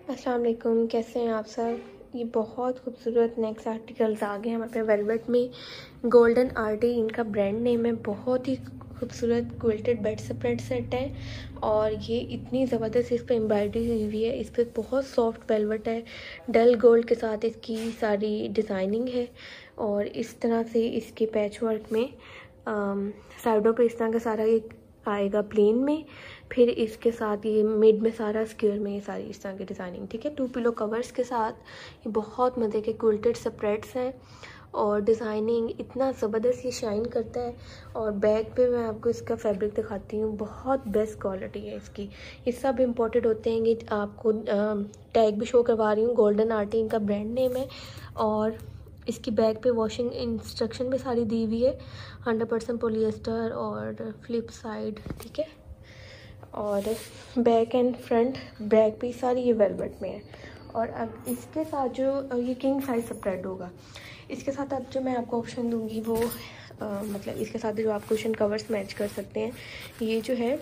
अस्सलाम वालेकुम, कैसे हैं आप सब। ये बहुत खूबसूरत नेक्स्ट आर्टिकल्स आ गए हैं हमारे पे वेलवेट में। गोल्डन आर्टी इनका ब्रांड नेम है। बहुत ही खूबसूरत क्विल्टेड बेड स्प्रेड सेट है और ये इतनी ज़बरदस्त इस पर एम्ब्रॉयडरी हुई हुई है। इस पर बहुत सॉफ्ट वेलवेट है। डल गोल्ड के साथ इसकी सारी डिज़ाइनिंग है और इस तरह से इसके पैच वर्क में साइडों पे इस तरह का सारा एक आएगा प्लेन में। फिर इसके साथ ये मिड में सारा स्क्वायर में ये सारी इस तरह की डिज़ाइनिंग, ठीक है। 2 पिलो कवर्स के साथ ये बहुत मज़े के क्विल्टेड स्प्रेड्स हैं और डिज़ाइनिंग इतना ज़बरदस्त ये शाइन करता है। और बैक पे मैं आपको इसका फैब्रिक दिखाती हूँ, बहुत बेस्ट क्वालिटी है इसकी। ये सब इम्पोर्टेड होते हैं। ये आपको टैग भी शो करवा रही हूँ, गोल्डन आर्टी इनका ब्रांड नेम है। और इसकी बैक पे वॉशिंग इंस्ट्रक्शन भी सारी दी हुई है। 100% पॉलिएस्टर और फ्लिप साइड, ठीक है। और बैक एंड फ्रंट बैक भी सारी ये वेलवेट में है। और अब इसके साथ जो ये किंग साइज स्प्रेड होगा, इसके साथ अब जो मैं आपको ऑप्शन दूंगी वो मतलब इसके साथ जो आप कुशन कवर्स मैच कर सकते हैं। ये जो है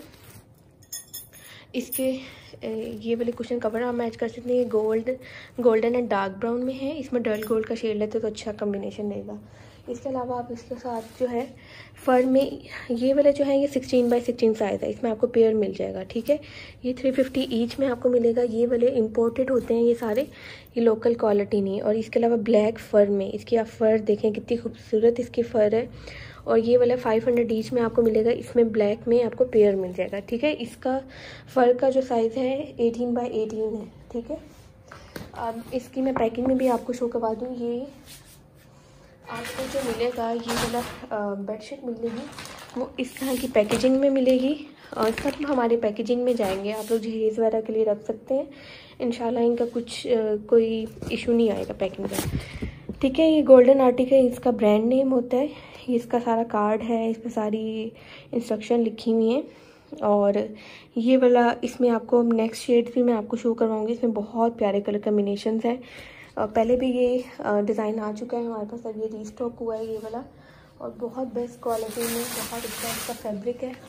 इसके ये वाले कुशन कवर आप मैच कर सकते हैं। ये गोल्डन एंड डार्क ब्राउन में है। इसमें डल गोल्ड का शेड लेते तो अच्छा कम्बिनेशन देगा। इसके अलावा आप इसके साथ जो है फर में ये वाले जो है ये 16 बाई 16 साइज़ है। इसमें आपको पेयर मिल जाएगा, ठीक है। ये 350 ईच में आपको मिलेगा। ये वाले इंपोर्टेड होते हैं ये सारे, ये लोकल क्वालिटी नहीं। और इसके अलावा ब्लैक फ़र में इसकी आप फ़र देखें कितनी खूबसूरत इसकी फ़र है। और ये वाला 500 ईच में आपको मिलेगा। इसमें ब्लैक में आपको पेयर मिल जाएगा, ठीक है। इसका फ़र का जो साइज़ है 18 बाई 18 है, ठीक है। अब इसकी मैं पैकिंग में भी आपको शो करवा दूँ। ये आपको जो मिलेगा ये वाला बेडशीट मिलेगी वो इस तरह की पैकेजिंग में मिलेगी। और सब हमारे पैकेजिंग में जाएंगे, आप लोग जहेज़ वगैरह के लिए रख सकते हैं। इंशाल्लाह इनका कुछ कोई इशू नहीं आएगा पैकिंग का, ठीक है। ये गोल्डन आर्टिकल इसका ब्रांड नेम होता है। ये इसका सारा कार्ड है, इस पर सारी इंस्ट्रक्शन लिखी हुई हैं। और ये वाला इसमें आपको नेक्स्ट शेड भी मैं आपको शो करवाऊँगी। इसमें बहुत प्यारे कलर कम्बिनेशंस हैं। पहले भी ये डिज़ाइन आ चुका है हमारे पास, अब ये रीस्टॉक हुआ है ये वाला। और बहुत बेस्ट क्वालिटी में बहुत अच्छा इसका फैब्रिक है।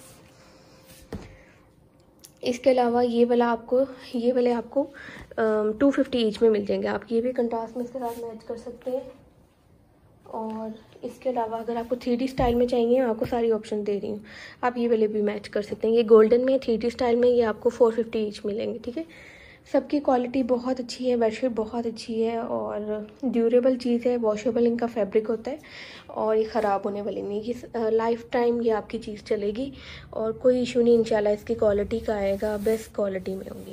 इसके अलावा ये वाले आपको 250 ईच में मिल जाएंगे। आप ये भी कंट्रास्ट में इसके साथ मैच कर सकते हैं। और इसके अलावा अगर आपको 3D स्टाइल में चाहिए, मैं आपको सारी ऑप्शन दे रही हूँ, आप ये वाले भी मैच कर सकते हैं। ये गोल्डन में 3D स्टाइल में ये आपको 450 ईच मिलेंगे, ठीक है। सबकी क्वालिटी बहुत अच्छी है, बेडशीट बहुत अच्छी है और ड्यूरेबल चीज़ है। वॉशेबल इनका फैब्रिक होता है और ये ख़राब होने वाली नहीं। ये लाइफ टाइम ये आपकी चीज़ चलेगी और कोई इशू नहीं इंशाल्लाह इसकी क्वालिटी का आएगा। बेस्ट क्वालिटी में होंगी।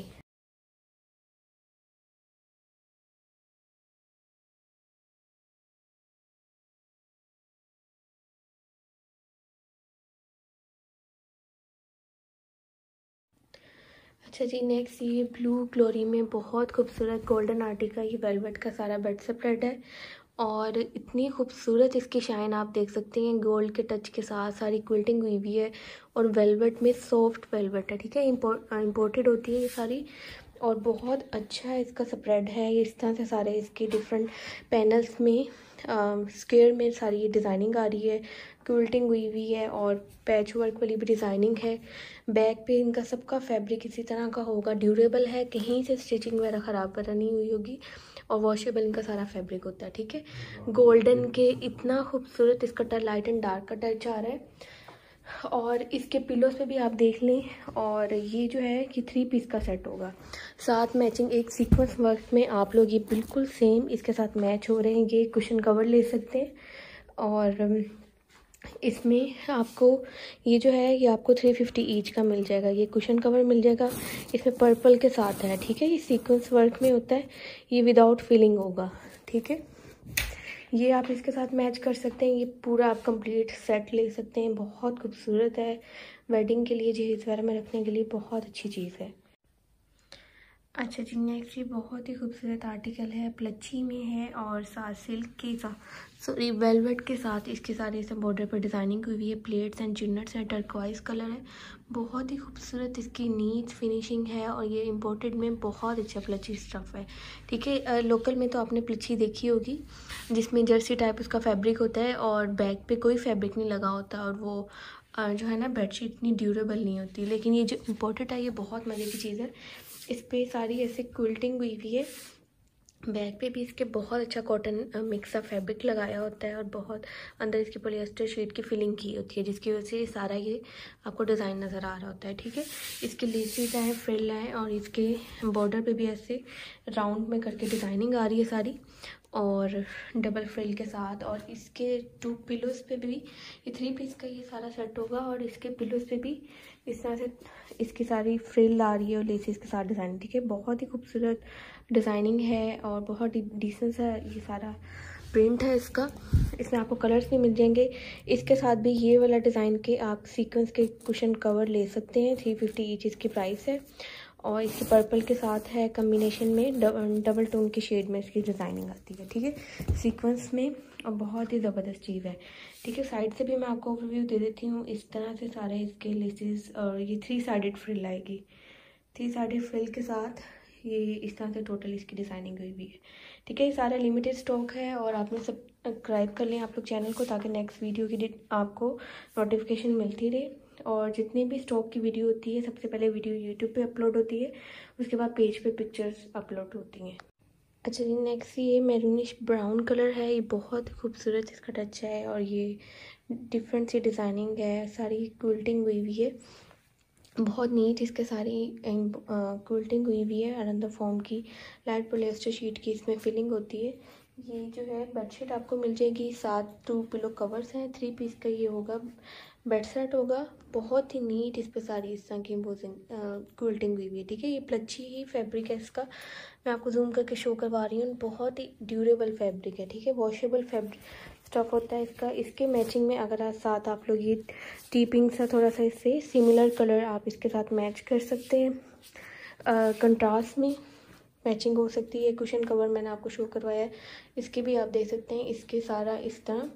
अच्छा जी, नेक्स्ट ये ब्लू ग्लोरी में बहुत खूबसूरत गोल्डन आर्टी का ये वेलवेट का सारा बेड स्प्रेड है। और इतनी खूबसूरत इसकी शाइन आप देख सकते हैं, गोल्ड के टच के साथ सारी क्विल्टिंग हुई हुई है। और वेलवेट में सॉफ्ट वेलवेट है, ठीक है। इम्पोर्टेड होती है ये सारी। और बहुत अच्छा इसका स्प्रेड है। इस तरह से सारे इसके डिफरेंट पैनल्स में स्क्वायर में सारी ये डिज़ाइनिंग आ रही है, क्विल्टिंग हुई हुई है और पैच वर्क वाली भी डिज़ाइनिंग है। बैक पे इनका सबका फैब्रिक इसी तरह का होगा, ड्यूरेबल है, कहीं से स्टिचिंग वगैरह ख़राब वगैरह नहीं हुई होगी। और वॉशेबल इनका सारा फैब्रिक होता है, ठीक है। गोल्डन के इतना खूबसूरत इसका टच, लाइट एंड डार्क का टच आ रहा है। और इसके पिलोस पे भी आप देख लें। और ये जो है कि 3 पीस का सेट होगा, साथ मैचिंग एक सीक्वेंस वर्क में आप लोग ये बिल्कुल सेम इसके साथ मैच हो रहे हैं। ये कुशन कवर ले सकते हैं। और इसमें आपको ये जो है ये आपको 350 ईच का मिल जाएगा। ये कुशन कवर मिल जाएगा, इसमें पर्पल के साथ है, ठीक है। ये सीक्वेंस वर्क में होता है, ये विदाउट फिलिंग होगा, ठीक है। ये आप इसके साथ मैच कर सकते हैं। ये पूरा आप कंप्लीट सेट ले सकते हैं। बहुत खूबसूरत है, वेडिंग के लिए जहेज़ वगैरह में रखने के लिए बहुत अच्छी चीज़ है। अच्छा जी, नेक्स्ट ये बहुत ही खूबसूरत आर्टिकल है, प्लची में है और साथ सिल्क के साथ सॉरी वेलवेट के साथ इसके सारे इस बॉर्डर पर डिज़ाइनिंग हुई हुई है। प्लेट्स एंड चिन्नट्स है, टर्कवाइज कलर है। बहुत ही खूबसूरत इसकी नीट फिनिशिंग है। और ये इम्पोर्टेड में बहुत अच्छा प्लची स्टफ़ है, ठीक है। लोकल में तो आपने प्लची देखी होगी जिसमें जर्सी टाइप उसका फैब्रिक होता है और बैक पे कोई फैब्रिक नहीं लगा होता और वो जो है ना बेडशीट इतनी ड्यूरेबल नहीं होती। लेकिन ये जो इम्पोर्टेड है ये बहुत मज़े की चीज़ है। इस पर सारी ऐसे क्विल्टिंग हुई हुई है। बैक पे भी इसके बहुत अच्छा कॉटन मिक्स ऑफ फैब्रिक लगाया होता है और बहुत अंदर इसकी पॉलिएस्टर शीट की फिलिंग की होती है, जिसकी वजह से सारा ये आपको डिज़ाइन नज़र आ रहा होता है। ठीक है, इसके लेसेस हैं, फ्रिल हैं और इसके बॉर्डर पे भी ऐसे राउंड में करके डिज़ाइनिंग आ रही है सारी, और डबल फ्रिल के साथ। और इसके 2 पिलोज़ पे भी, ये 3 पीस का ये सारा सेट होगा, और इसके पिलोज़ पे भी इस तरह से इसकी सारी फ्रिल आ रही है और लेसेस के साथ डिज़ाइन। ठीक है, बहुत ही खूबसूरत डिज़ाइनिंग है और बहुत ही डिसेंट सा ये सारा प्रिंट है इसका। इसमें आपको कलर्स भी मिल जाएंगे। इसके साथ भी ये वाला डिज़ाइन के आप सीक्वेंस के कुशन कवर ले सकते हैं। 350 ईच इसकी प्राइस है, और इसके पर्पल के साथ है कम्बिनेशन में, डबल टोन की शेड में इसकी डिज़ाइनिंग आती है। ठीक है, सीक्वेंस में, और बहुत ही ज़बरदस्त चीज़ है। ठीक है, साइड से भी मैं आपको ओवरव्यू दे देती हूँ। इस तरह से सारे इसके लेसेस, और ये 3 साइडेड फ्रिल आएगी। 3 साइडेड फ्रिल के साथ ये इस तरह से टोटल इसकी डिज़ाइनिंग हुई हुई है। ठीक है, ये सारा लिमिटेड स्टॉक है, और आपने सब्सक्राइब कर लें आप लोग चैनल को, ताकि नेक्स्ट वीडियो की आपको नोटिफिकेशन मिलती रहे। और जितनी भी स्टॉक की वीडियो होती है, सबसे पहले वीडियो यूट्यूब पे अपलोड होती है, उसके बाद पेज पे पिक्चर्स अपलोड होती हैं। अच्छा जी, नेक्स्ट ये मैरूनिश ब्राउन कलर है। ये बहुत खूबसूरत इसका टच है, और ये डिफरेंट सी डिज़ाइनिंग है, सारी क्विल्टिंग हुई हुई है, बहुत नीट इसके सारी क्विल्टिंग हुई हुई है। अनदर फॉर्म की लाइट पॉलिएस्टर शीट की इसमें फिलिंग होती है। ये जो है बेडशीट आपको मिल जाएगी, 7 2 पिलो कवर्स हैं, 3 पीस का ये होगा, बेड सेट होगा। बहुत ही नीट इस पर सारी इस तरह की एम्बोजिंग क्विल्टिंग हुई हुई है। ठीक है, ये प्लची ही फैब्रिक है इसका, मैं आपको जूम करके शो करवा रही हूँ। बहुत ही ड्यूरेबल फैब्रिक है। ठीक है, वॉशेबल फैब्रिक स्टफ होता है इसका। इसके मैचिंग में अगर साथ आप लोग ये टीपिंग सा थोड़ा सा इससे सिमिलर कलर आप इसके साथ मैच कर सकते हैं। कंट्रास्ट में मैचिंग हो सकती है। कुशन कवर मैंने आपको शो करवाया है, इसके भी आप देख सकते हैं। इसके सारा इस तरह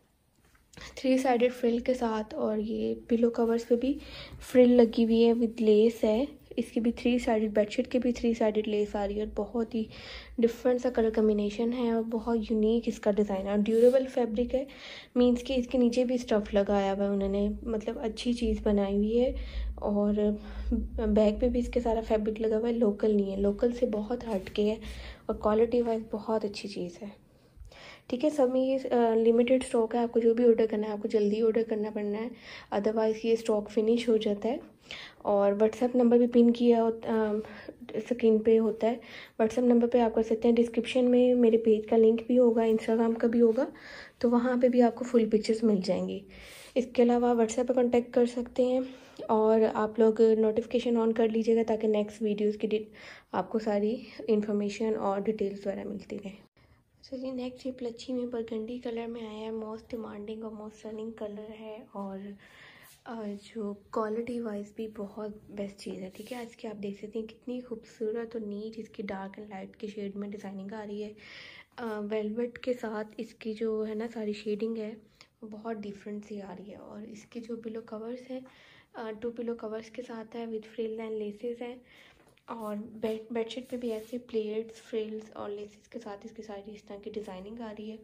3 साइडेड फ्रिल के साथ, और ये पिलो कवर्स पे भी फ्रिल लगी हुई है विद लेस है। इसकी भी 3 साइडेड, बेडशीट की भी 3 साइडेड लेस आ रही है, और बहुत ही डिफरेंट सा कलर कम्बिनेशन है, और बहुत यूनिक इसका डिज़ाइन है। और ड्यूरेबल फैब्रिक है, मींस कि इसके नीचे भी स्टफ़ लगाया हुआ है उन्होंने, मतलब अच्छी चीज़ बनाई हुई है। और बैक पे भी इसके सारा फैब्रिक लगा हुआ है, लोकल नहीं है, लोकल से बहुत हट के है, और क्वालिटी वाइज बहुत अच्छी चीज़ है। ठीक है, सब में ये लिमिटेड स्टॉक है। आपको जो भी ऑर्डर करना है, आपको जल्दी ऑर्डर करना पड़ना है, अदरवाइज़ ये स्टॉक फिनिश हो जाता है। और व्हाट्सएप नंबर भी पिन किया स्क्रीन पे होता है, व्हाट्सएप नंबर पे आप कर सकते हैं। डिस्क्रिप्शन में मेरे पेज का लिंक भी होगा, इंस्टाग्राम का भी होगा, तो वहाँ पे भी आपको फुल पिक्चर्स मिल जाएंगी। इसके अलावा व्हाट्सएप पर कॉन्टैक्ट कर सकते हैं, और आप लोग नोटिफिकेशन ऑन कर लीजिएगा, ताकि नेक्स्ट वीडियोज़ की आपको सारी इन्फॉर्मेशन और डिटेल्स वगैरह मिलती रहे। तो जी नेक्स्ट ये प्लच्छी में बरगंडी कलर में आया है, मोस्ट डिमांडिंग और मोस्ट रनिंग कलर है, और जो क्वालिटी वाइज भी बहुत बेस्ट चीज़ है। ठीक है, आज की आप देख सकते हैं कितनी खूबसूरत और नीट इसकी डार्क एंड लाइट के शेड में डिज़ाइनिंग आ रही है। वेलवेट के साथ इसकी जो है ना सारी शेडिंग है वो बहुत डिफरेंट सी आ रही है। और इसके जो पिलो कवर्स हैं, 2 पिलो कवर्स के साथ है विद फ्रिल एंड लेसेस हैं, और बेडशीट पे भी ऐसे प्लेट्स, फ्रिल्स और लेसेस के साथ इसकी सारी इस तरह की डिज़ाइनिंग आ रही है।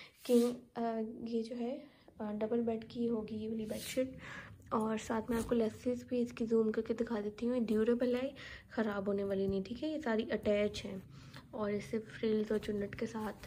कि ये जो है डबल बेड की होगी ये वाली बेडशीट, और साथ में आपको लेसेस भी इसकी जूम करके दिखा देती हूँ। ड्यूरेबल है, ख़राब होने वाली नहीं। ठीक है, ये सारी अटैच हैं, और इससे फ्रिल्स और चुन्नट के साथ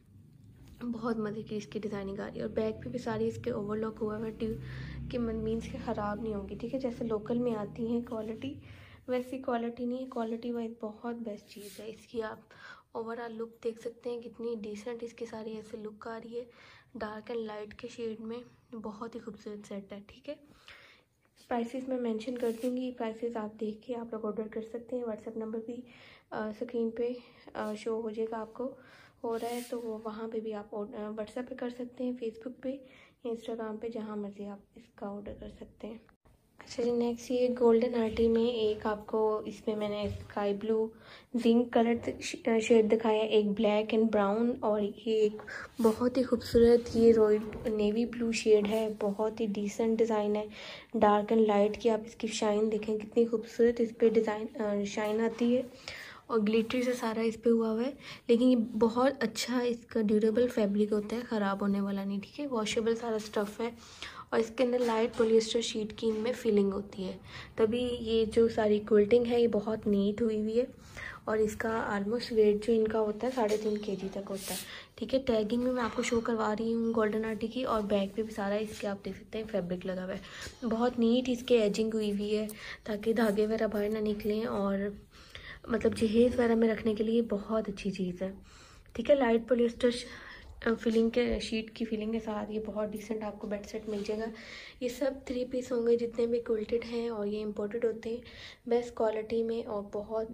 बहुत मज़े की इसकी डिज़ाइनिंग आ रही है। और बैक पे भी सारी इसके ओवरलॉक हुआ है, कि मीन्स के ख़राब नहीं होंगी। ठीक है, जैसे लोकल में आती हैं क्वालिटी, वैसी क्वालिटी नहीं है, क्वालिटी वाइज बहुत बेस्ट चीज़ है। इसकी आप ओवरऑल लुक देख सकते हैं, कितनी डिसेंट इसकी सारी ऐसे लुक आ रही है, डार्क एंड लाइट के शेड में, बहुत ही खूबसूरत सेट है। ठीक है, प्राइसेस मैं मेंशन कर दूँगी, प्राइसेस आप देख के आप लोग ऑर्डर कर सकते हैं। व्हाट्सएप नंबर भी स्क्रीन पे शो हो जाएगा, आपको हो रहा है तो वहाँ पे भी आप व्हाट्सएप पे कर सकते हैं, फेसबुक पे, इंस्टाग्राम पे, जहाँ मर्ज़ी आप इसका ऑर्डर कर सकते हैं। अच्छा जी, नेक्स्ट ये गोल्डन आर्टी में एक आपको, इसमें मैंने sky blue zinc colour shade दिखाया, एक ब्लैक एंड ब्राउन, और ये एक बहुत ही खूबसूरत ये रॉयल नेवी ब्लू शेड है। बहुत ही डिसेंट डिज़ाइन है, डार्क एंड लाइट की। आप इसकी शाइन देखें कितनी खूबसूरत इस पर डिज़ाइन शाइन आती है, और ग्लिटरी से सारा इस पे हुआ है। लेकिन ये बहुत अच्छा इसका ड्यूरेबल फैब्रिक होता है, ख़राब होने वाला नहीं। ठीक है, वॉशेबल सारा स्टफ़ है, और इसके अंदर लाइट पॉलिएस्टर शीट की इनमें फिलिंग होती है, तभी ये जो सारी क्विल्टिंग है ये बहुत नीट हुई हुई है। और इसका ऑलमोस्ट वेट जो इनका होता है 3.5 kg तक होता है। ठीक है, टैगिंग में मैं आपको शो करवा रही हूँ गोल्डन आर्टी की, और बैक पे भी सारा इसके आप देख सकते हैं फैब्रिक लगा हुआ है। बहुत नीट इसके एजिंग हुई हुई है ताकि धागे वगैरह बाहर ना निकलें, और मतलब जहेज़ वगैरह में रखने के लिए बहुत अच्छी चीज़ है। ठीक है, लाइट पॉलिएस्टर फिलिंग के शीट की फिलिंग के साथ ये बहुत डिसेंट आपको बेड सेट मिल जाएगा। ये सब 3 पीस होंगे जितने भी क्विल्टेड हैं, और ये इम्पोर्टेड होते हैं बेस्ट क्वालिटी में, और बहुत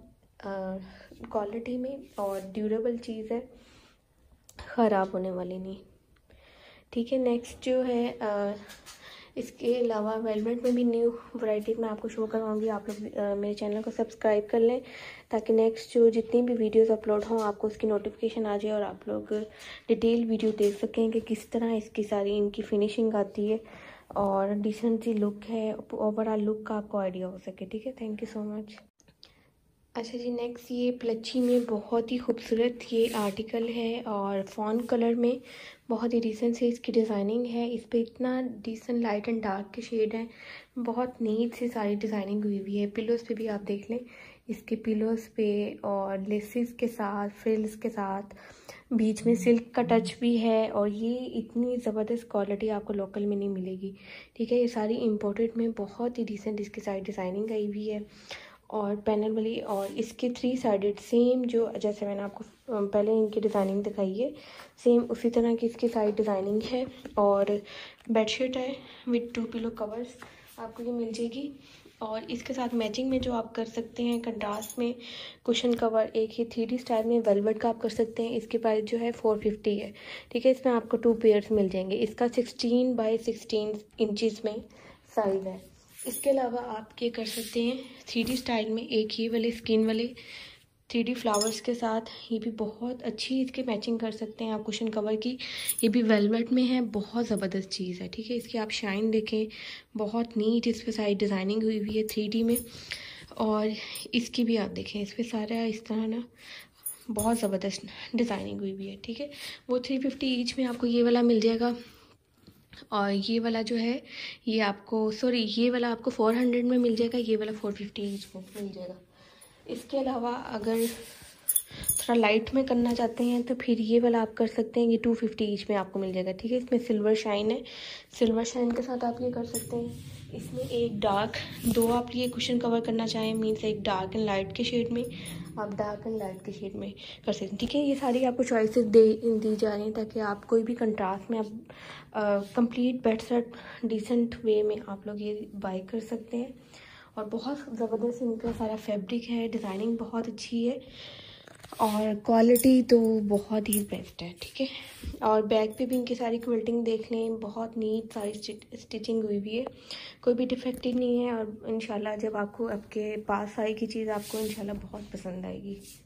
क्वालिटी में, और ड्यूरेबल चीज़ है, ख़राब होने वाली नहीं। ठीक है, नेक्स्ट जो है इसके अलावा वेलवेट में भी न्यू वैरायटी मैं आपको शो करवाऊंगी। आप लोग मेरे चैनल को सब्सक्राइब कर लें ताकि नेक्स्ट जो जितनी भी वीडियोस अपलोड हों आपको उसकी नोटिफिकेशन आ जाए, और आप लोग डिटेल वीडियो देख सकें कि किस तरह इसकी सारी इनकी फिनिशिंग आती है, और डिसेंट सी लुक है, ओवरऑल लुक का आपको आइडिया हो सके। ठीक है, थैंक यू सो मच। अच्छा जी, नेक्स्ट ये प्लची में बहुत ही खूबसूरत ये आर्टिकल है, और फॉन कलर में बहुत ही डिसेंट से इसकी डिज़ाइनिंग है। इस पर इतना डिसेंट लाइट एंड डार्क के शेड हैं, बहुत नीट से सारी डिज़ाइनिंग हुई हुई है। पिलोज़ पे भी आप देख लें, इसके पिलोज़ पे और लेसेस के साथ, फ्रिल्स के साथ, बीच में सिल्क का टच भी है, और ये इतनी ज़बरदस्त क्वालिटी आपको लोकल में नहीं मिलेगी। ठीक है, ये सारी इम्पोर्टेड में बहुत ही डिसेंट इसकी साइड डिज़ाइनिंग आई हुई है, और पैनल वाली, और इसके 3 साइडेड सेम जो जैसे मैंने आपको पहले इनकी डिज़ाइनिंग दिखाई है सेम उसी तरह की इसकी साइड डिज़ाइनिंग है। और बेडशीट है विद 2 पिलो कवर्स आपको ये मिल जाएगी, और इसके साथ मैचिंग में जो आप कर सकते हैं कंट्रास्ट में कुशन कवर एक ही 3D स्टाइल में वेलवेट का आप कर सकते हैं। इसकी प्राइस जो है 450 है। ठीक है, इसमें आपको 2 पेयर्स मिल जाएंगे। इसका 16 बाई 16 इंचज़ में साइज़ है। इसके अलावा आप ये कर सकते हैं 3D स्टाइल में एक ही वाले स्किन वाले 3D फ्लावर्स के साथ, ये भी बहुत अच्छी इसके मैचिंग कर सकते हैं आप कुशन कवर की। ये भी वेलवेट में है, बहुत ज़बरदस्त चीज़ है। ठीक है, इसकी आप शाइन देखें, बहुत नीट इस पर सारी डिज़ाइनिंग हुई हुई है 3D में, और इसकी भी आप देखें, इस पर सारा इस तरह ना बहुत ज़बरदस्त डिज़ाइनिंग हुई हुई है। ठीक है, वो 350 ईच में आपको ये वाला मिल जाएगा, और ये वाला जो है ये आपको ये वाला आपको 400 में मिल जाएगा, ये वाला 450 ईच में मिल जाएगा। इसके अलावा अगर थोड़ा लाइट में करना चाहते हैं तो फिर ये वाला आप कर सकते हैं, ये 250 ईच में आपको मिल जाएगा। ठीक है, इसमें सिल्वर शाइन है, सिल्वर शाइन के साथ आप ये कर सकते हैं। इसमें एक डार्क, 2 आप ये कुशन कवर करना चाहें मीन्स एक डार्क एंड लाइट के शेड में, आप डार्क एंड लाइट के शेड में कर सकते हैं। ठीक है, ये सारी आपको चॉइसेस दी जा रही हैं ताकि आप कोई भी कंट्रास्ट में आप complete bed set decent way में आप लोग ये बाय कर सकते हैं। और बहुत ज़बरदस्त इनका सारा फैब्रिक है, डिज़ाइनिंग बहुत अच्छी है, और क्वालिटी तो बहुत ही बेस्ट है। ठीक है, और बैक पे भी इनकी सारी क्विल्टिंग देख लें, बहुत नीट सारी स्टिचिंग हुई हुई है, कोई भी डिफेक्टिव नहीं है, और इंशाल्लाह जब आपको आपके पास आएगी चीज़ आपको इंशाल्लाह बहुत पसंद आएगी।